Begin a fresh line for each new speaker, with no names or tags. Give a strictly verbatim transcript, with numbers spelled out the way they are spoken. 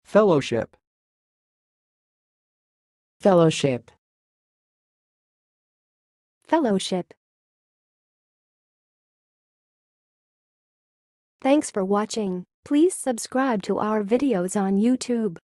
Fellowship.
Fellowship.
Fellowship. Thanks for watching. Please subscribe to our videos on YouTube.